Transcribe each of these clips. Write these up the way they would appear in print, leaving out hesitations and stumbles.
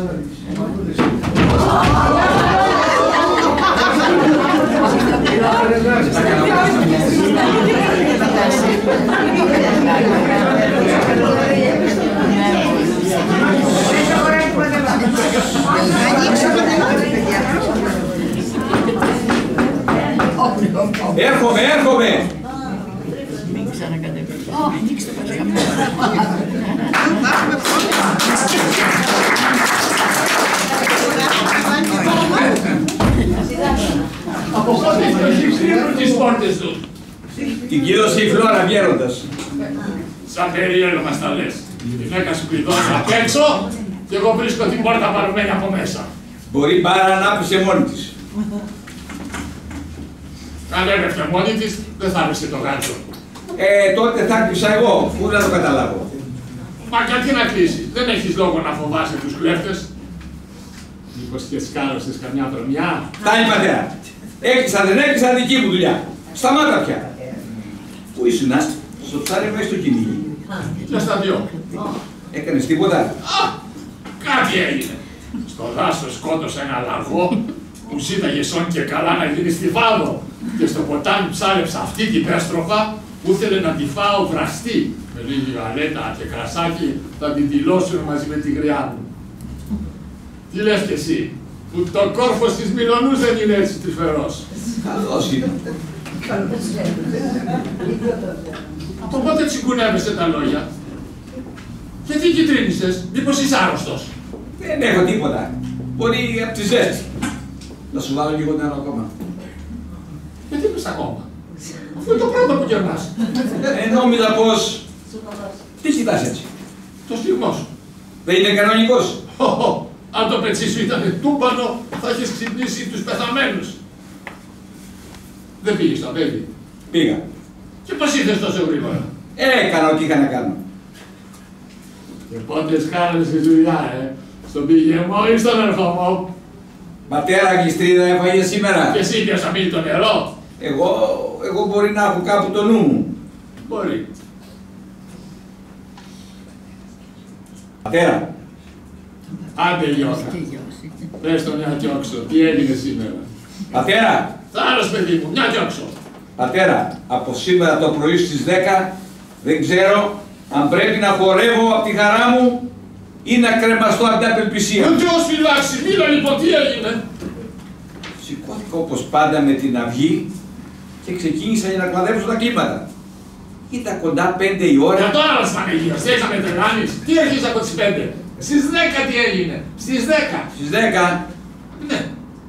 Έρχομαι! Μην ξανακατεύει. Ανοίξτε το παρακαλώ. Από πότε κλείνουν τις πόρτες του? Την κύρωσε η Φλόρα βγαίνοντας. Σαν περίεργο μας τα λες. Η γυναίκα σου κλειδώσει απ' έξω και εγώ βρίσκω την πόρτα παρωμένη από μέσα. Μπορεί πάρα να άφησε μόνη της. Αν έπεφτε μόνη της, δεν θα άφησε το γάτσο. Τότε θα κλείσα εγώ, πού να το καταλάβω. Μα γιατί να κλείσεις, δεν έχεις λόγο να φοβάσαι τους κλέφτες. Μήπως και σκάρωσες καμιά βρωμιά? Φτάνει πατέρα. Έκλεισα, δεν έκλεισα δική μου δουλειά. Σταμάτα πια. Πού ήσουνα, στο ψάρι μέσα στο κυνήγι. Και στα δυο. Έκανες τίποτα? Κάτι έγινε. Στο δάσος σκότωσε ένα λαγό που ζήταγε σόν και καλά να γίνει στιβάδο. Και στο ποτάμι ψάρεψα αυτή την πέστροφα που ήθελε να τη φάω βραστή. Με λίγη γαλέτα και κρασάκι θα την τυλώσουν μαζί με τη γριά μου. Τι λες κι εσύ, που το κόρφος της Μιλονούς δεν είναι έτσι τρυφερός? Καλώς είναι. Από πότε τσιγκουνεύεσαι τα λόγια? Γιατί κυτρίνησες, μήπως είσαι άρρωστος? Δεν έχω τίποτα. Μπορεί από τη ζέστη. Να σου βάλω λίγο νερό ακόμα. Γιατί είπες ακόμα? Αυτό είναι το πρώτο που κερνάς. Νόμιζα πως... Τι κοιτάς έτσι? Το σφιγμό σου. Δεν είναι κανονικός? Αν το πετσί σου ήταν τούμπανο, θα έχεις ξυπνήσει τους πεθαμένους. Δεν πήγες στο παιδί? Πήγα. Και πώς ήρθες τόσο γρήγορα? Έκανα ό,τι είχα να κάνω. Και πότε σκάρες τη δουλειά, στον πηγεμό ή στον ερχομό? Πατέρα, γλιστρίδα έφαγε σήμερα. Και εσύ ποιος θα μείνει το νερό? Εγώ μπορεί να έχω κάπου το νου μου. Μπορεί. Πατέρα. Άντε Γιώτα. Πες το μια διώξω. Τι έγινε σήμερα? Πατέρα. Θάρρος παιδί μου, μια διώξω. Πατέρα, από σήμερα το πρωί στις 10 δεν ξέρω αν πρέπει να χορεύω από τη χαρά μου ή να κρεμαστώ από την απελπισία. Ο Θεός φυλάξει, μίλα λοιπόν, τι έγινε? Σηκώθηκα όπως πάντα με την αυγή και ξεκίνησα για να κλαδέψω τα κλίματα. Ήταν κοντά 5 η ώρα. Για τώρα της Παναγίας, θες να με τρελάνεις? Τι έρχεσαι από τις 5? Στις 10 τι έγινε? Στις 10. Στις 10. Ναι.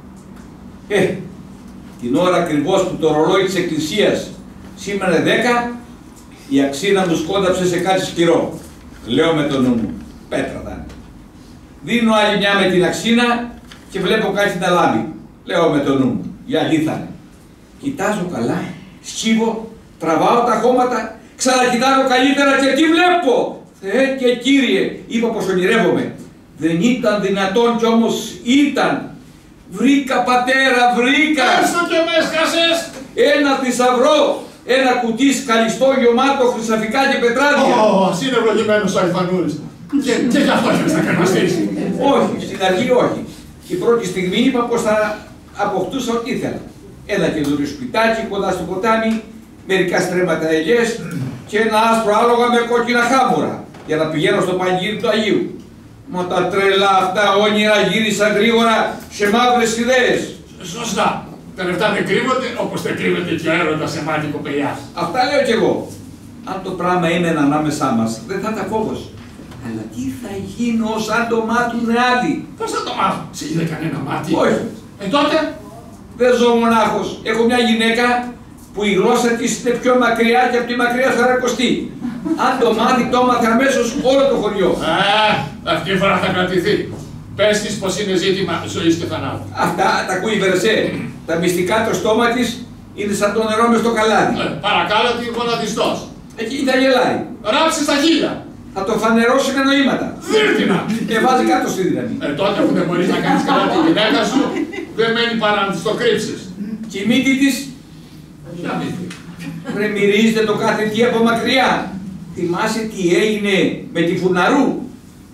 Την ώρα ακριβώς που το ρολόι της εκκλησίας σήμανε 10, η αξίνα μου σκόνταψε σε κάτι σκληρό. Λέω με το νου μου, πέτρα θα είναι. Δίνω άλλη μια με την αξίνα και βλέπω κάτι να λάμπει. Λέω με το νου μου, για αλήθανε. Κοιτάζω καλά, σκύβω, τραβάω τα χώματα, ξανακοιτάζω καλύτερα και τι βλέπω? Θεέ και Κύριε, είπα πως ονειρεύομαι. Δεν ήταν δυνατόν κι όμως ήταν. Βρήκα πατέρα, βρήκα! Έστω και με έσκασες! Ένα θησαυρό! Ένα κουτί σκαλιστό γεμάτο χρυσαφικά και πετράδια! Ας είναι ευλογημένος ο Αλφανούρης. Και γι' αυτό έχεις να κρεμαστείς. Όχι, στην αρχή όχι. Την πρώτη στιγμή είπα πως θα αποκτούσα ό,τι ήθελα. Ένα καινούριο σπιτάκι κοντά στο ποτάμι, μερικά στρέμματα ελιές και ένα άσπρο άλογα με κόκκινα χάμουρα για να πηγαίνω στο πανηγύρι του Αγίου. Μα τα τρελά αυτά όνειρα γύρισαν γρήγορα σε μαύρες ιδέες. Σωστά. Τα λεφτά δεν κρύβονται όπως δεν κρύβεται και ο έρωτας σε μάτι κοπελιάς. Αυτά λέω κι εγώ. Αν το πράγμα είναι ανάμεσά μας, δεν θα τα φόβος. Αλλά τι θα γίνω αν το μάθουν άλλοι? Πώς θα το μάθουν? Σε είδε κανένα μάτι? Όχι. Τότε? Δεν ζω μονάχος. Έχω μια γυναίκα που η γλώσσα της είναι πιο μακριά και από τη μακριά θωρακοστή. Αν το μάθει το έμαθε αμέσως όλο το χωριό. Αυτή η φορά θα κρατηθεί. Πες της πως είναι ζήτημα ζωής και θανάτου. Αυτά τα ακούει η Βερεσέ. Τα μυστικά το στόμα της είναι σαν το νερό μες στο καλάδι. Παρακάλω την γονατιστός. Εκεί θα γελάει. Ράψει στα χείλια. Θα το φανερώσει με νοήματα. Δίρτυνα. Βάζει κάτω στη δύναμη. Τότε που δεν μπορείς να κάνεις καλά τη γυναίκα σου, δεν μένει παρά να της το κρύψεις. Και η μύτη της Ποια μύτη? βρε μυρίζεται το κάθε τι από μακριά. Θυμάσαι τι έγινε με τη Φουναρού?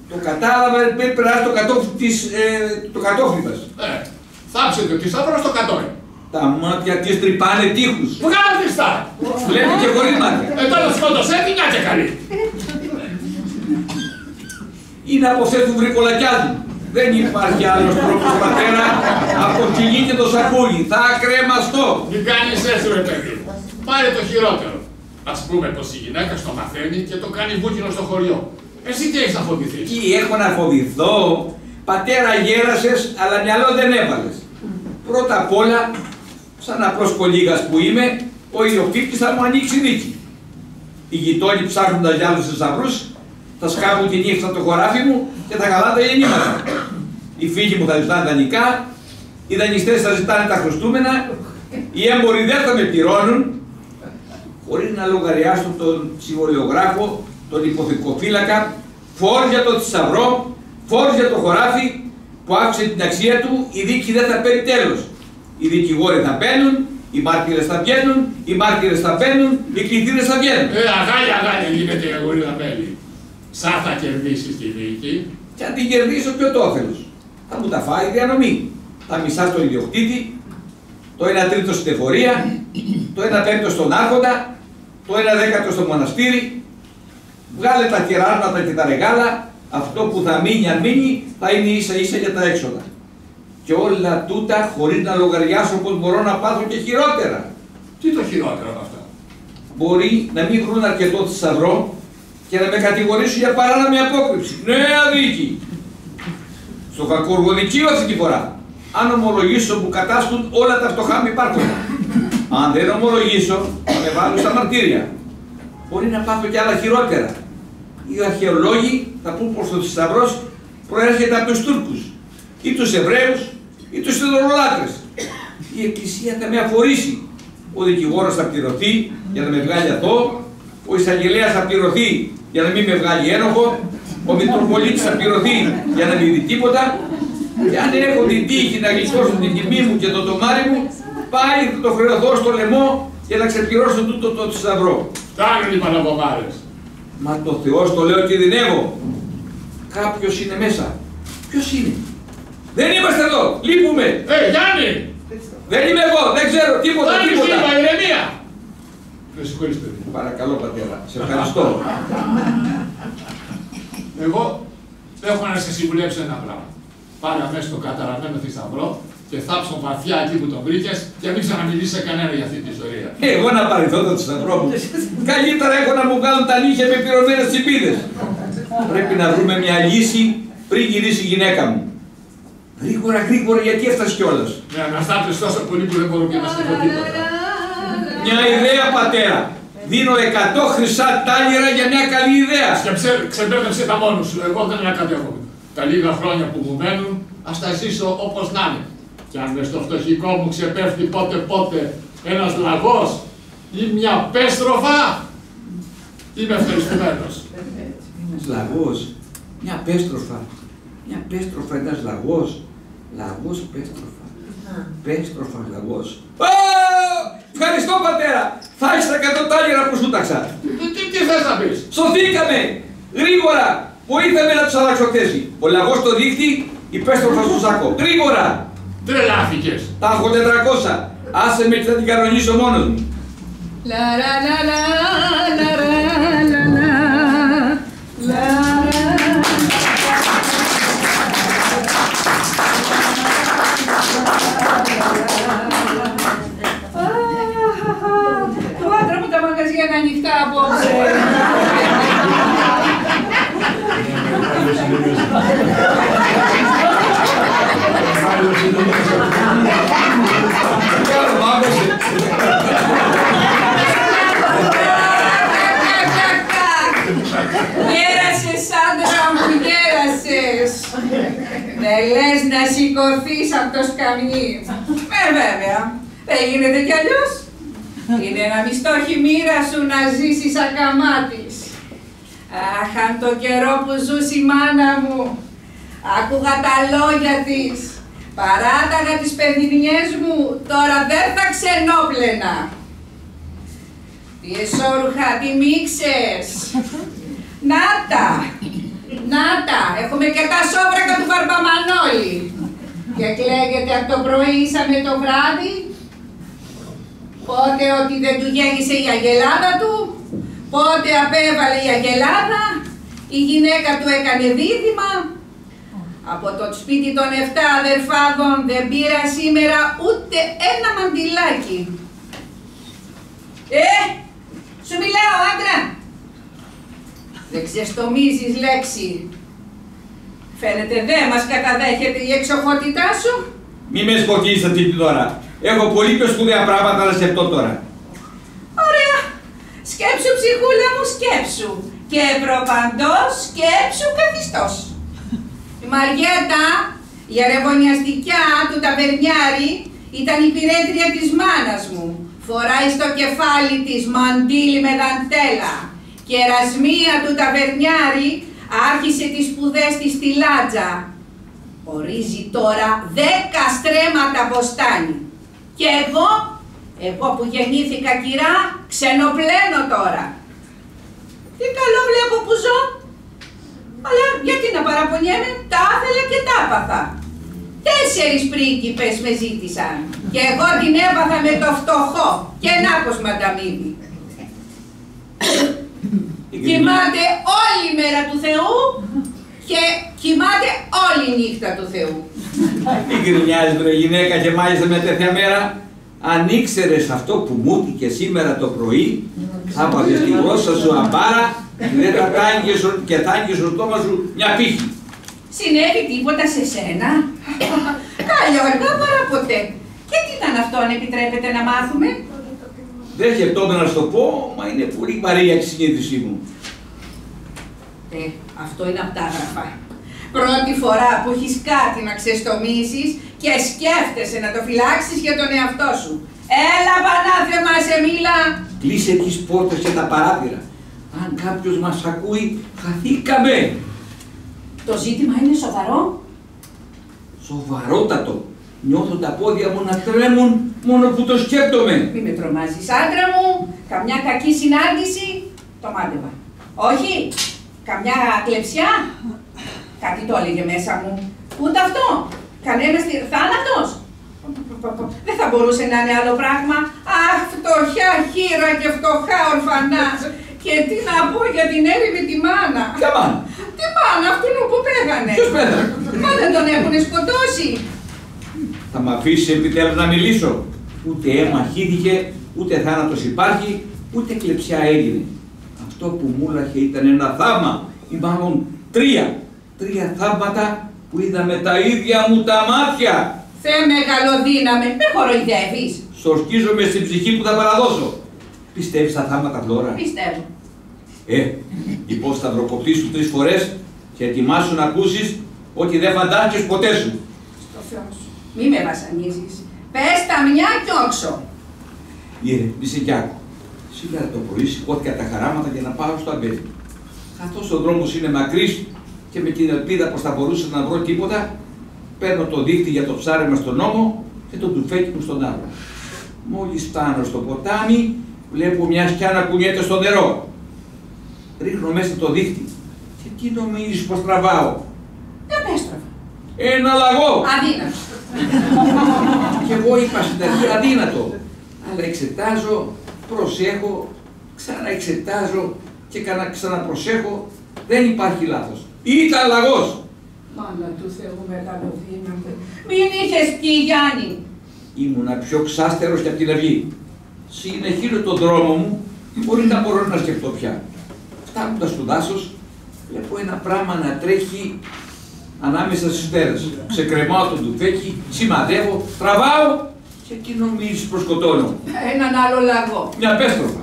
Το κατάλαβα, πρέπει να περάσει το κατόφλι μας. Θάψετε τη σταυρό στο κατόφλι. Τα μάτια της τρυπάνε τείχους. Βγάλτε στα! Βλέπει και χωρίς μάτια. Τώρα σκότωσε, τι κάτσε καλή. Είναι από αυτές που βρικολακιάζουν. Δεν υπάρχει άλλος τρόπος, πατέρα, από κοιλί και το σακούλι. Θα κρεμαστώ. Μην κάνεις έτσι, ρε παιδί. Πάρε το χειρότερο. Ας πούμε πως η γυναίκα στο μαθαίνει και το κάνει βούκινο στο χωριό. Εσύ τι έχεις να φοβηθείς? Τι έχω να φοβηθώ? Πατέρα, γέρασες, αλλά μυαλό δεν έβαλες. Πρώτα απ' όλα, σαν απλός κολίγας που είμαι, ο ιδιοκτήτης θα μου ανοίξει δίκη. Οι γειτόνοι ψάχνοντας για άλλους θησαυρούς, θα σκάβουν τη νύχτα το χωράφι μου και τα καλά τα γεννήματα. Οι φίλοι μου θα ζητάνε δανεικά, οι δανειστές θα ζητάνε τα χρωστούμενα, οι έμποροι δεν θα με πληρώνουν, χωρίς να λογαριάσουν τον συμβολιογράφο, τον υποθηκοφύλακα, φόρους για το θησαυρό, φόρους για το χωράφι που αύξησε την αξία του, η δίκη δεν θα παίρνει τέλος. Οι δικηγόροι θα μπαίνουν, οι μάρτυρες θα βγαίνουν, οι μάρτυρες θα μπαίνουν, οι κληθύρες θα βγαίνουν. Αγάλια γίνεται η αγορίδα μέλη. Σαν θα κερδίσεις τη δίκη. Και αν την κερδίσω, ποιο το όφελος? Θα μου τα φάει η διανομή. Θα μισά στον ιδιοκτήτη, το 1/3 στην εφορία, το 1/5 στον άρχοντα, το 1/10 στο μοναστήρι. Βγάλε τα κεράσματα και τα ρεγάλα, αυτό που θα μείνει, αν μείνει, θα είναι ίσα ίσα για τα έξοδα. Και όλα τούτα χωρίς να λογαριάσω πως μπορώ να πάθω και χειρότερα. Τι το χειρότερο από αυτά? Μπορεί να μην βρουν αρκετό θησαυρό και να με κατηγορήσουν για παράνομη απόκρυψη. Νέα δίκη. Στο κακουργοδικείο αυτή τη φορά. Αν ομολογήσω που κατάσχουν όλα τα φτωχά μου υπάρχοντα. Αν δεν ομολογήσω, θα με βάλουν στα μαρτύρια. Μπορεί να πάθω και άλλα χειρότερα. Οι αρχαιολόγοι θα πούν πως ο θησαυρός προέρχεται από τους Τούρκους, ή τους Εβραίους, ή τους Ιδωλολάτρες. Η Εκκλησία θα με αφορήσει. Ο δικηγόρος θα πληρωθεί για να με βγάλει αθώο, ο εισαγγελέας θα πληρωθεί για να μην με βγάλει ένοχο, ο Μητροπολίτης θα πληρωθεί για να μην δει τίποτα, και αν έχω την τύχη να γλιτώσω την τιμή μου και το τομάρι μου, πάλι θα το χρεωθώ στο λαιμό και να ξεπληρώσω τούτο το θησαυρό. Φτάνουν οι παραβομάρες. Μα το Θεό το λέω και κινδυνεύω. Κάποιος είναι μέσα. Ποιος είναι? Δεν είμαστε εδώ. Λείπουμε. Γιάννη! Δεν είμαι εγώ. Δεν ξέρω τίποτα. Τίποτα. Ηρεμία. Με συγχωρείς, παιδί. Παρακαλώ, πατέρα. Σε ευχαριστώ. Εγώ έχω να σε συμβουλέψω ένα πράγμα. Πάρε αμέσως το καταραμένο θησαυρό και θάψω βαθιά εκεί που τον βρήκες και μην ξαναμιλήσεις σε κανένα για αυτή τη ιστορία. Εγώ να παρηθώ το θησαυρό μου. Καλύτερα έχω να μου βγάλουν τα νύχια με πυρωμένες τσιπίδες. Πρέπει να βρούμε μια λύση πριν γυρίσει η γυναίκα μου. Γρήγορα, γρήγορα, γιατί έφτασε κιόλας. Ναι, αναστάτες τόσο πολύ που δεν μπορώ και να σε πω τίποτα. Μια ιδέα, πατέρα. Δίνω 100 χρυσά τάλιρα για μια καλή ιδέα. Και ξεμπέρδεψε τα μόνος σου. Εγώ δεν ανακατεύομαι. Τα λίγα χρόνια που μου μένουν, ας τα ζήσω όπως να είναι. Και αν μες στο φτωχικό μου ξεπέφτει πότε ένας λαγός ή μια πέστροφα, είμαι ευχαριστημένος. Ένας λαγός, μια πέστροφα. Μια πέστροφα, ένας λαγός. Λαγός, πέστροφα. Πέστροφα, λαγός. Ευχαριστώ, πατέρα. Θα έχεις τα 100 τάλιρα που σου τάξα. Τι θες να πεις? Σωθήκαμε. Γρήγορα. Βοήθαμε να τους αλλάξω θέση. Ο λαγός στο δίχτυ, η πέστροφα στο σάκο. Γρήγορα. Τρελάθηκες. Τα έχω 400. Άσε με και θα την κανονίσω μόνος μου. Το άντρα μου τα μαγαζιά είναι ανοιχτά απόψε. Γέρασες, άντρα μου, γέρασες. Δεν λες να σηκωθείς από το σκαμνί. Βέβαια, δεν γίνεται κι αλλιώς. Είναι να μη στόχει η μοίρα σου να ζήσεις ακαμάτης. Αχ, αν το καιρό που ζούσε η μάνα μου, άκουγα τα λόγια της, παράταγα τις παιδινιές μου, τώρα δεν θα ξενόπλαινα. Τι εσώρουχα, τι μίξες. Να τα, Να τα, έχουμε και τα σόβρακα του Βαρμπαμανόλη. Και κλαίγεται από το πρωί ήσαμε το βράδυ. Πότε ότι δεν του γέννησε η αγελάδα του, πότε απέβαλε η αγελάδα, η γυναίκα του έκανε δίδυμα. Από το σπίτι των 7 αδερφάδων δεν πήρα σήμερα ούτε ένα μαντιλάκι. Σου μιλάω άντρα. Δεν ξεστομίζεις λέξη. Φαίνεται δεν μας καταδέχεται η εξοχότητά σου. Μη με σκοτήσεις αυτή την ώρα. Έχω πολύ πιο σπουδαία πράγματα να σκεφτώ τώρα. Ωραία. Σκέψου ψυχούλα μου, σκέψου. Και προπαντός σκέψου καθιστός. Η Μαριέτα, η αρεβωνιαστικιά του ταβερνιάρη, ήταν η πυρέτρια της μάνας μου. Φοράει στο κεφάλι της μαντίλι με δαντέλα. Και η Ερασμία του ταβερνιάρη άρχισε τις σπουδές της στη Λάτζα. Ορίζει τώρα 10 στρέμματα ποστάνι. Και εγώ που γεννήθηκα κυρά, ξενοπλένω τώρα. Τι καλό βλέπω που ζω. Αλλά γιατί να παραπονιέμαι, τα ήθελα και τα άπαθα. 4 πρίγκιπες με ζήτησαν. Και εγώ την έπαθα με το φτωχό. Και νάκος μανταμίδι. Κοιμάται όλη η μέρα του Θεού και κοιμάται όλη η νύχτα του Θεού. Μην γκρινιάζεις βρε γυναίκα και μάλιστα με τέτοια μέρα. Αν ήξερες αυτό που μου και σήμερα το πρωί, θα πάθεις τη γλώσσα σου αμπάρα και θα άγγιζε το στόμα σου μια πύχη. Συνέβη τίποτα σε σένα? Καλό αργά παρά ποτέ. Και τι ήταν αυτό αν επιτρέπετε να μάθουμε? Δεν σκεφτόμουν να σου το πω, μα είναι πολύ βαρύ η συνείδησή μου. Αυτό είναι απ' τα άγραφα. Πρώτη φορά που έχεις κάτι να ξεστομίσεις και σκέφτεσαι να το φυλάξεις για τον εαυτό σου. Έλα Πανάθεμα, σε μίλα! Κλείσε τις πόρτες και τα παράθυρα. Αν κάποιος μας ακούει, χαθήκαμε. Το ζήτημα είναι σοβαρό. Σοβαρότατο. Νιώθω τα πόδια μου να τρέμουν μόνο που το σκέφτομαι. Μη με τρομάζεις άντρα μου. Καμιά κακή συνάντηση, το μάντευα. Όχι, καμιά κλεψιά. Κάτι το έλεγε μέσα μου. Ούτε αυτό. Κανένας θάνατος. Δεν θα μπορούσε να είναι άλλο πράγμα. Αχ, φτωχιά χείρα και φτωχά ορφανά. Και τι να πω για την έρημη τη μάνα. Ποια μάνα? Τι μάνα, αυτόν που πέθανε. Ποιος πέθανε? Μα δεν τον έχουνε σκοτώσει. Θα μ' αφήσεις επιτέλους να μιλήσω? Ούτε αίμα χύθηκε, ούτε θάνατος υπάρχει, ούτε κλεψιά έγινε. Αυτό που μου έλαχε ήταν ένα θαύμα, ή μάλλον 3. 3 θαύματα που είδα με τα ίδια μου τα μάτια. Θεέ μεγαλοδύναμε, με χοροϊδεύεις. Σορκίζομαι στην ψυχή που θα παραδώσω. Πιστεύεις στα θαύματα, Φλόρα? Πιστεύω. Λοιπόν, σταυροκοπτήσου 3 φορές και ετοιμάσου να ακούσεις ότι δεν φαντάστηκες ποτέ σου. Στο Θεό σου. Μη με βασανίζεις. Πες τα μια κι όξο. Ηρεμήσε κι άκου. Σήμερα το πρωί σηκώθηκα τα χαράματα για να πάω στο αμπέλι. Καθώς ο δρόμος είναι μακρύς και με την ελπίδα πως θα μπορούσα να βρω τίποτα, παίρνω το δίχτυ για το ψάρεμα στον ώμο και το τουφέκι μου στον άλλο. Μόλις φτάνω στο ποτάμι, βλέπω μια σκιά να κουνιέται στο νερό. Ρίχνω μέσα το δίχτυ. Και τι νομίζεις πως τραβάω? Επέστροφα. Ένα λαγό! Αδύνατο. Και εγώ είπα στην αρχή αδύνατο. Αλλά εξετάζω, προσέχω, ξαναεξετάζω και ξαναπροσέχω. Δεν υπάρχει λάθος. Ήταν λαγός! Μάνα του Θεού μεγαλοδύναμε. Μην είχες πιει, Γιάννη. Ήμουνα πιο ξάστερος και από την αυγή. Συνεχίζω τον δρόμο μου, μπορεί να μπορώ να σκεφτώ πια. Φτάνοντας στο δάσος, βλέπω ένα πράγμα να τρέχει ανάμεσα στις στέρες. Ξεκρεμάω τον τουφέκι, σημαδεύω, τραβάω και τι νομίζεις προσκοτώνω? Έναν άλλο λαγό. Μια πέστροφα.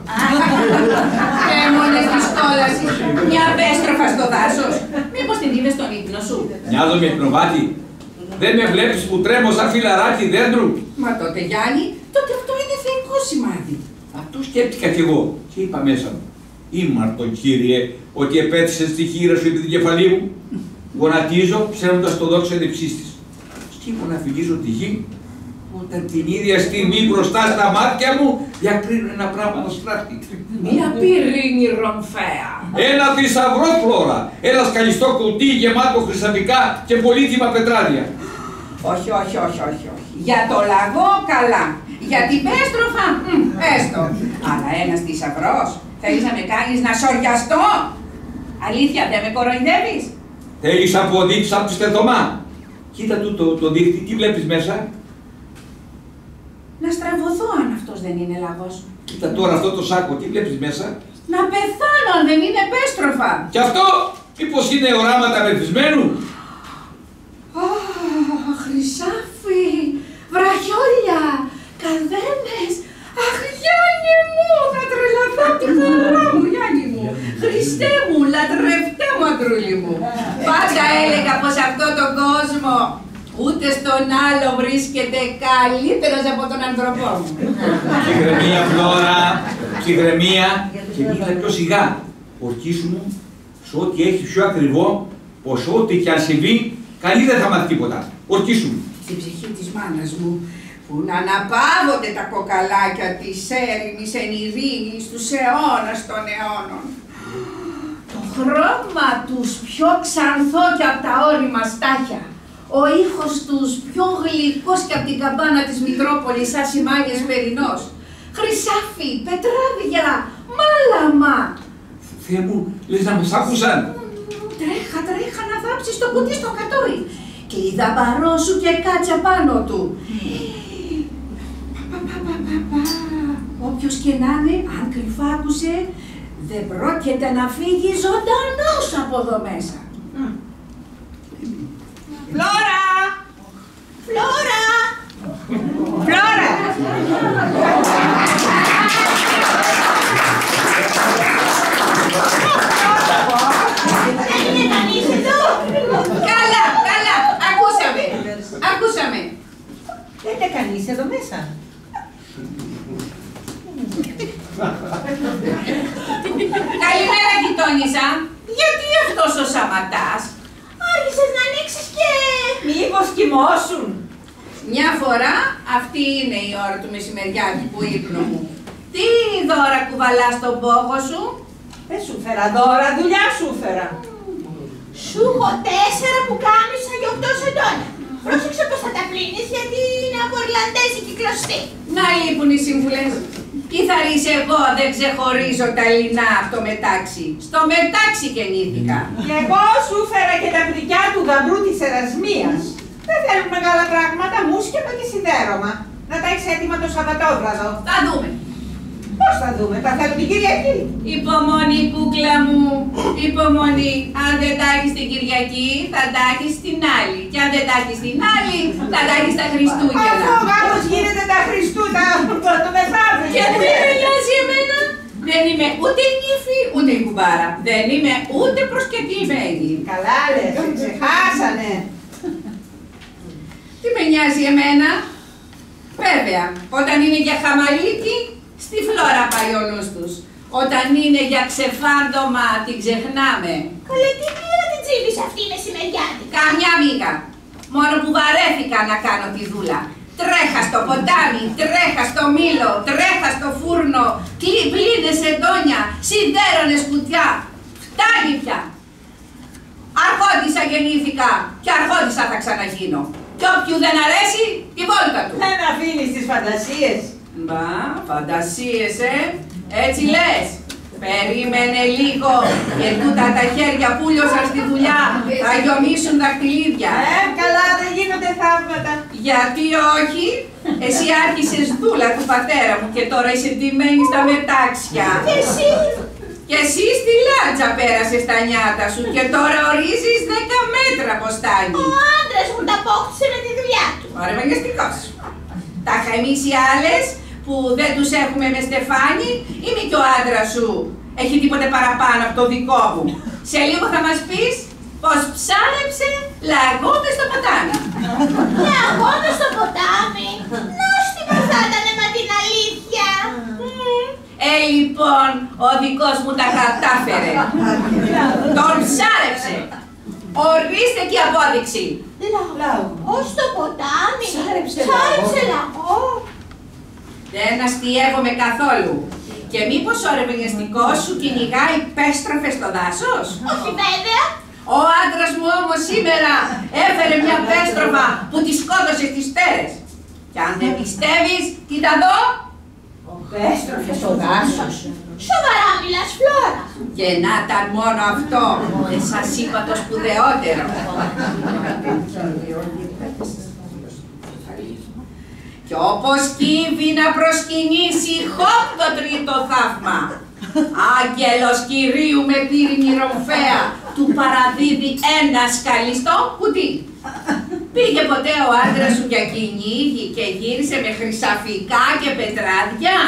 Έμονες της κόλασης. Μια πέστροφα στο δάσος. Μήπως την είδες στον ύπνο σου? Μοιάζω με υπνοβάτη. Δεν με βλέπεις που τρέμω σαν φιλαράκι δέντρου? Μα τότε Γιάννη, τότε αυτό είναι θεϊκό σημάδι. Αυτό σκέφτηκα κι εγώ και είπα μέσα μου. Ήμαρτο Κύριε, ότι επέτησες τη χείρα σου επί την κεφαλή μου. Γονατίζω, ψέρνοντας το δόξο εν υψίστης. Σκύβω να φυγίζω τη γη, Όταν την ίδια στιγμή μπροστά στα μάτια μου διακρίνω ένα πράγμα να στράφει. Μια πυρήνη ρομφαία. Ένα θησαυρό, Φλόρα. Ένα σκαλιστό κουτί γεμάτο χρυσαφικά και πολύτιμα πετράδια. Όχι. Για το λαγό καλά. Για την πέστροφα, έστω. Αλλά ένας θησαυρός. Θέλεις να με κάνεις να σοριαστώ? Αλήθεια, δεν με κοροϊδεύεις? Θέλεις αποδείξεις από τη στεθομά? Κοίτα το δίχτυ, τι βλέπεις μέσα? Να στραβωθώ αν αυτός δεν είναι λαγός. Κοίτα τώρα αυτό το σάκο, τι βλέπεις μέσα? Να πεθάνω αν δεν είναι πέστροφα. Και αυτό, μήπως είναι οράματα μεθυσμένου? Χρυσάφι, βραχιόλια, καδένες. Αχ, Γιάννη μου, θα τρελαθώ από τη χαρά μου, Γιάννη μου. Χριστέ μου, λατρευτέ μου, αντρούλη μου. Πάντα έλεγα πως αυτό τον κόσμο ούτε στον άλλο βρίσκεται καλύτερος από τον άνθρωπό μου. Ψυχραιμία, Φλόρα, ψυχραιμία. Και μίλα πιο σιγά. Ορκίσου μου, σε ό,τι έχει πιο ακριβό, πως ό,τι και αν συμβεί, καλή δεν θα μάθει τίποτα. Ορκίσου μου. Στην ψυχή της μάνας μου, που να αναπαύονται τα κοκαλάκια της έρημης εν ειρήνη στους αιώνας των αιώνων. Το χρώμα τους πιο ξανθό και από τα όρημα στάχια. Ο ήχος τους πιο γλυκός και από την καμπάνα της Μητρόπολης σαν σημάδες περινός. Χρυσάφι, πετράδια, μάλαμα. Θεέ μου, λες να μας άκουσαν. Τρέχα να θάψεις το κουτί στο κατόι. Κλείδα μπαρό σου και κάτσε πάνω του. Όποιος και να είναι, αν κρυφά άκουσε, δεν πρόκειται να φύγει ζωντανός από εδώ μέσα. Φλόρα! Φλόρα! Φλόρα! Δεν είναι κανείς εδώ! Καλά! Ακούσαμε! Δεν είναι κανείς εδώ μέσα. Καλημέρα, γειτόνισσα. Γιατί αυτός ο Σαματάς? Άρχισες να ανοίξεις και... Μήπως κοιμώσουν. Μια φορά αυτή είναι η ώρα του μεσημεριάτικου ύπνου μου. Τι δώρα κουβαλάς στον πόγο σου? Δεν σου φέρα δώρα, δουλειά σου φέρα. Σου έχω 4 πουκάμισα και 8 σεντόνια. Πρόσεξε πως θα τα πλύνεις γιατί είναι από Ιρλανδέζικη κλωστή. Να λείπουν οι σύμβουλες. Τι θα ρεις εγώ δεν ξεχωρίζω τα λινά από το μετάξι. Στο μετάξι γεννήθηκα. Και εγώ σου φέρα και τα βρικιά του γαμπρού της Ερασμίας. Δεν θέλουν μεγάλα πράγματα, μουσκεμα και σιδέρωμα. Να τα έχεις έτοιμα το Σαββατόβραδο. Θα δούμε. Πώς θα δούμε, θα θέλουν την Κυριακή. Υπομονή, κούκλα μου. Υπομονή. Αν δεν τα έχεις την Κυριακή, θα τα έχεις την άλλη. Και αν δεν τα έχεις την άλλη, θα τα έχεις τα Χριστούγεννα. Αφού ο γάμος γίνεται τα Χριστούγεννα, το μεθαύριο. Και τι με νοιάζει εμένα? Δεν είμαι ούτε η νύφη, ούτε η κουμπάρα. Δεν είμαι ούτε προσκεκλημένη. Καλά λες, ξεχάσανε. Τι με νοιάζει εμένα? Βέβαια, όταν είναι για χαμαλίκι, στη Φλόρα πάει ο νους τους. Όταν είναι για ξεφάντωμα, την ξεχνάμε. Καλέ, τι πήρα την τσίπη σε αυτή μεσημεριάτικα. Καμιά μήκα. Μόνο που βαρέθηκα να κάνω τη δούλα. Τρέχα στο ποτάμι, τρέχα στο μήλο, τρέχα στο φούρνο, πλύνες εντόνια, σιδέρωνες κουτιά. Φτάνει πια. Αρχόντισσα γεννήθηκα και αρχόντισσα θα ξαναγίνω. Κι όποιου δεν αρέσει, τη βόλτα του. Δεν αφήνεις τις φαντασίες. Μπα, φαντασίες, έτσι λες. Περίμενε λίγο και τούτα τα χέρια που λιώσαν στη δουλειά θα γιομίσουν δαχτυλίδια. Καλά, δεν γίνονται θαύματα. Γιατί όχι, εσύ άρχισες δούλα του πατέρα μου και τώρα είσαι ντυμένη στα μετάξια. Και εσύ. Και εσύ στη Λάτζα πέρασες τα νιάτα σου και τώρα ορίζεις 10 μέτρα ποστάνι. Ο άντρας μου τα απόκτησε με τη δουλειά του. Ωραία, μαγιαστικός. Τα είχα εμείς οι άλλες που δεν τους έχουμε με στεφάνι ή μη και ο άντρας σου έχει τίποτε παραπάνω από το δικό μου. Σε λίγο θα μας πεις πως ψάρεψε λαγώντας στο ποτάμι. Λαγώντας στο ποτάμι. Νόστι που θα ήταν με την αλήθεια. Λοιπόν, ο δικός μου τα κατάφερε. Τον ψάρεψε. Ορίστε και η απόδειξη. Λαγώς στο ποτάμι. Ψάρεψε λαγό. Δεν αστιεύομαι καθόλου. Και μήπως ο ρεβενιαστικός σου κυνηγάει πέστροφες στο δάσος? Όχι βέβαια. Ο άντρας μου όμως σήμερα έφερε μια πέστροφα που τη σκότωσε στις στέρες. Κι αν δεν πιστεύεις, κοίτα εδώ. Ο πέστροφες στο δάσος. Σοβαρά μιλάς, Φλόρα? Και να ήταν μόνο αυτό, δεν σας είπα το σπουδαιότερο. Κι όπως κύβει να προσκυνήσει, χωπ το τρίτο θαύμα. Άγγελος Κυρίου με πύρινη ρομφαία, του παραδίδει ένα σκαλιστό κουτί. Πήγε ποτέ ο άντρας σου για κυνήγι και γύρισε με χρυσαφικά και πετράδια?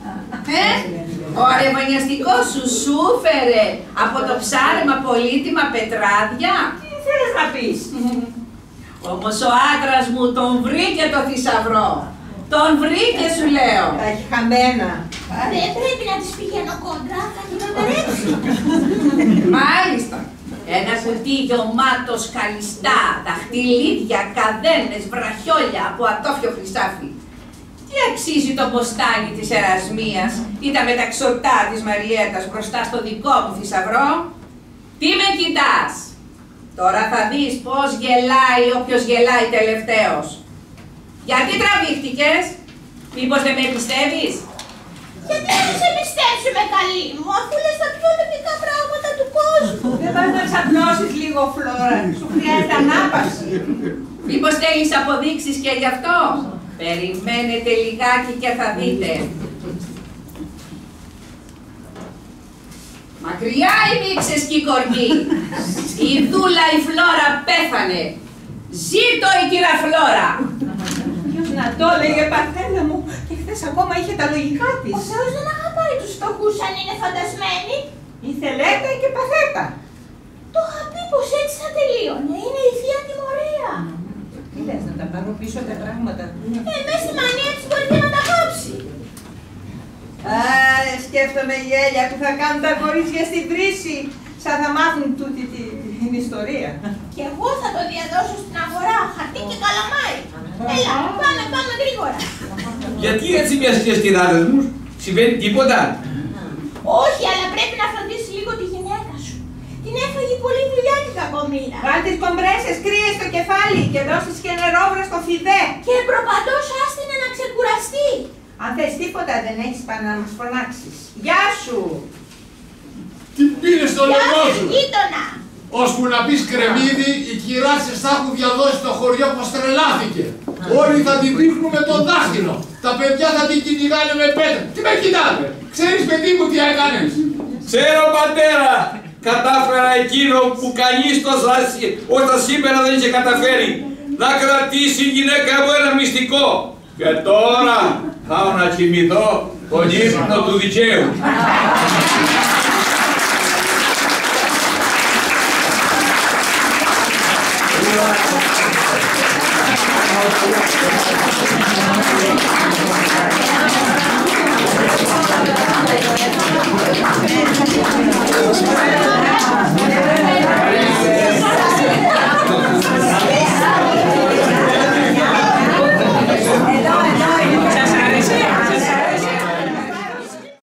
Ο αρεβανιαστικός σου φέρε από το ψάρεμα πολύτιμα πετράδια? Τι θέλεις να πεις? Όμως ο άντρας μου τον βρήκε το θησαυρό. Τον βρήκε, σου λέω. Τα έχει χαμένα. Δεν πρέπει να της πηγαίνω κόντρα, θα την προταρέψει. Μάλιστα. Ένα κουτί γεμάτο σκαλιστά, δαχτυλίδια, καδένες, βραχιόλια από ατόφιο χρυσάφι. Τι αξίζει το ποστάνι της Ερασμίας ή τα μεταξωτά της Μαριέτας μπροστά στο δικό μου θησαυρό? Τι με κοιτάς? Τώρα θα δεις πώς γελάει όποιος γελάει τελευταίος. Γιατί τραβήχτηκες? Μήπως δεν με πιστεύεις? Γιατί να σε πιστέψουμε, καλή μου, αφού λες τα πιο λογικά πράγματα του κόσμου. Δεν πας να ξαπνώσεις λίγο, Φλόρα. Σου χρειάζεται ανάπαυση. Μήπως θέλεις αποδείξεις και γι' αυτό? Περιμένετε λιγάκι και θα δείτε. Μακριά οι μίξες και οι κοργοί. Η δούλα η Φλόρα πέθανε. Ζήτω η κυρία Φλόρα. Ποιος να το έλεγε, Παρθένα μου, και χθες ακόμα είχε τα λογικά της. Ο Θεός δεν αγαπάει τους φτωχούς αν είναι φαντασμένοι. Ήθελέτα και παθέτα. Το είχα πει πως έτσι θα τελείωνε. Είναι η θεία τιμωρία. Τι λες, να τα πάρω πίσω τα πράγματα? Μες στη μανία της μπορεί και να τα κόψει. Σκέφτομαι γέλια που θα κάνουν τα κορίτσια στην βρύση, σαν θα μάθουν τούτη την ιστορία. Και εγώ θα το διαδώσω στην αγορά, χαρτί και καλαμάρι. Έλα, πάμε γρήγορα. Γιατί έτσι μοιάζεις στις ράδες μου, συμβαίνει τίποτα? Όχι, αλλά πρέπει να φροντίσεις λίγο τη γυναίκα σου. Την έφαγε πολύ δουλειά την κακομοίρα. Βάλ' τις κομπρέσες, κρύες στο κεφάλι και δώσεις και νερόβρα στο φιδέ. Και προπαντός άστηνε να ξεκουραστεί. Αν θες τίποτα δεν έχεις πάνω να μας φωνάξεις. Γεια σου! Τι πήρες στο λαιμό σου? Γείτονα! Ώσπου να πεις κρεμμύδι, οι κυράτσες θα έχουν διαδώσει στο χωριό πως τρελάθηκε. Όλοι θα την δείχνουν με το δάχτυλο. Τα παιδιά θα την κυνηγάνε με πέτρα. Τι με κοιτάτε? Ξέρεις, παιδί μου, τι έκανες? Ξέρω, πατέρα! Κατάφερα εκείνο που κανείς όταν σήμερα δεν είχε καταφέρει. Να κρατήσει η γυναίκα μου ένα μυστικό. Και τώρα πάω να κοιμηθώ τον ύπνο του δικαίου.